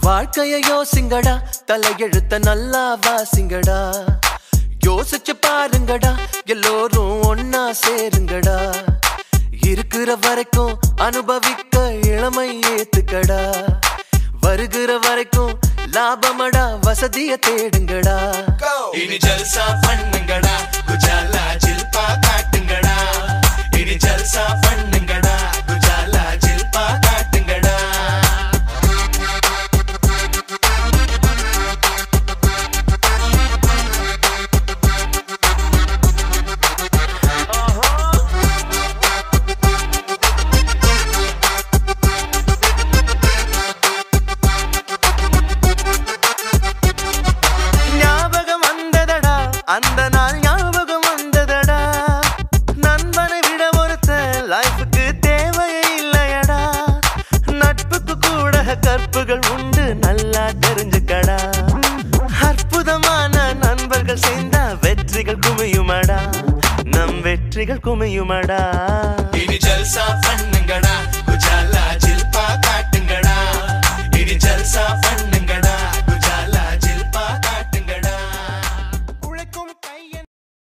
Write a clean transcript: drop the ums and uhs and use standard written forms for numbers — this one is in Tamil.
வாழ்க்கைய யோசிங்கடா, தலையெழுத்த நல்லா வாசிங்கடா. யோசிச்சு பாருங்கடா, எல்லோரும் ஒன்னா சேருங்கடா. இருக்கிற வரைக்கும் அனுபவிக்க இளமை ஏத்துக்கடா. வருகிற வரைக்கும் லாபமடா, வசதிய தேடுங்கடா. இனி ஜல்சா பண்ணுங்கடா, குஜாலா ஜில்பா காட்டுங்கடா. இனி ஜல்சா பண்ணுங்கடா, குஜாலா ஜில்பா காட்டுங்கடா. ஞாபகம் வந்ததடா, அந்த நாள் ஞாபகம் வந்ததடா. நண்பனை விட ஒருத்த லைஃபுக்கு தேவையே இல்லையடா. நட்புக்கு கூட கற்புகள் உண்டு, நல்லா தெரிஞ்சுக்கடா. அற்புதமான நண்பர்கள் சேர்ந்தா வெற்றிகள் குமியுமடா, நம் வெற்றிகள் குமியுமடா. இனி ஜல்சா பண்ணு